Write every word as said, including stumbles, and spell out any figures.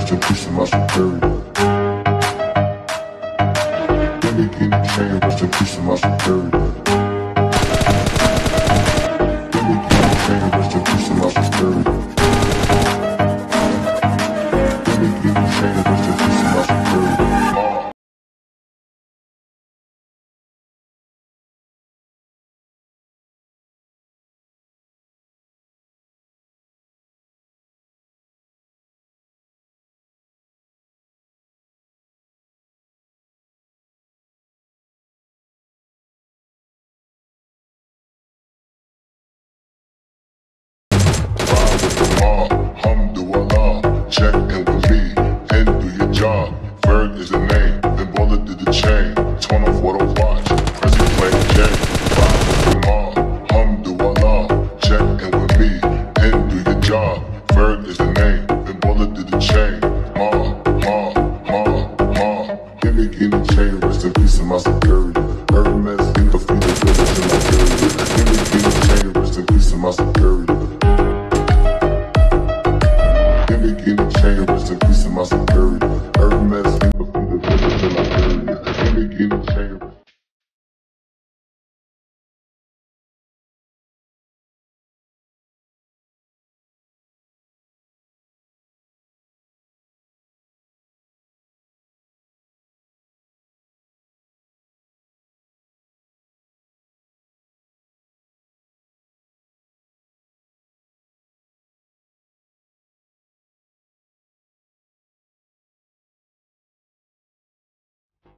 rest in peace to my superior. Let me get in chain, rest in peace to my superior. Let me get in chain, rest in peace to my superior. Let me get in chain, rest in peace to my superior. Alhamdulillah, check and believe and do your job. Berg is the